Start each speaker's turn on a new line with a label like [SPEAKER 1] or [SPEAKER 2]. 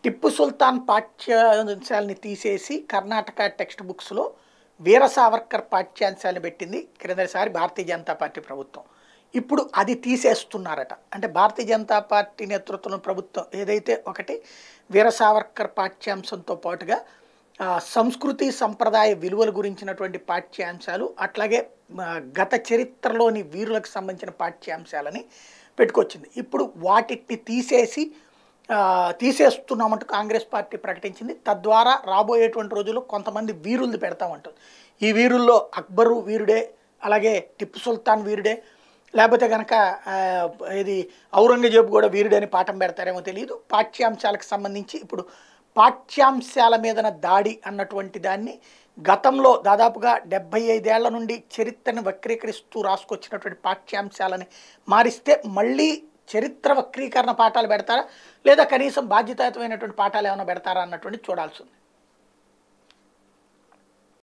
[SPEAKER 1] టిప్పు సుల్తాన్ పాఠ్యాంశాలని తీసేసి కర్ణాటక టెక్స్ట్ బుక్స్లో వీర సావర్కర్ పాఠ్యాంశాలను పెట్టింది క్రిందసారి భారతీయ జనతా పార్టీ ప్రభుత్వం. ఇప్పుడు అది తీసేస్తున్నారట. అంటే భారతీయ జనతా పార్టీ నేతృత్వంలో ప్రభుత్వం ఏదైతే ఒకటి వీర సావర్కర్ పాఠ్యాంశంతో పాటుగా సంస్కృతి సంప్రదాయ విలువల గురించినటువంటి పాఠ్యాంశాలు, అట్లాగే గత చరిత్రలోని వీరులకు సంబంధించిన పాఠ్యాంశాలని పెట్టుకొచ్చింది. ఇప్పుడు వాటిని తీసేస్తున్నామంటూ కాంగ్రెస్ పార్టీ ప్రకటించింది. తద్వారా రాబోయేటువంటి రోజుల్లో కొంతమంది వీరుల్ని పెడతామంటుంది. ఈ వీరుల్లో అక్బరు వీరుడే, అలాగే టిప్పు సుల్తాన్ వీరుడే, లేకపోతే కనుక ఇది ఔరంగజేబు కూడా వీరుడే అని పాఠం పెడతారేమో తెలియదు. పాఠ్యాంశాలకు సంబంధించి ఇప్పుడు పాఠ్యాంశాల మీదన దాడి అన్నటువంటి దాన్ని గతంలో దాదాపుగా 75 ఏళ్ల నుండి చరిత్రను వక్రీకరిస్తూ రాసుకొచ్చినటువంటి పాఠ్యాంశాలని మారిస్తే మళ్ళీ చరిత్ర వక్రీకరణ పాఠాలు పెడతారా, లేదా కనీసం బాధ్యతాయుతమైనటువంటి పాఠాలు ఏమైనా పెడతారా అన్నటువంటి చూడాల్సి ఉంది.